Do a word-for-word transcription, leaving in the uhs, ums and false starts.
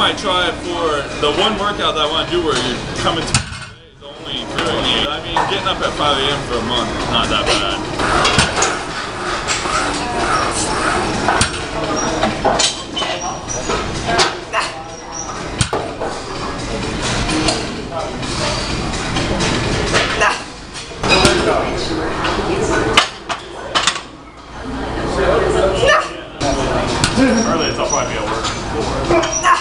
might try it for the one workout that I want to do where you're coming to is only doing it. I mean, getting up at five A M for a month is not that bad. Early, it's I'll probably be at work.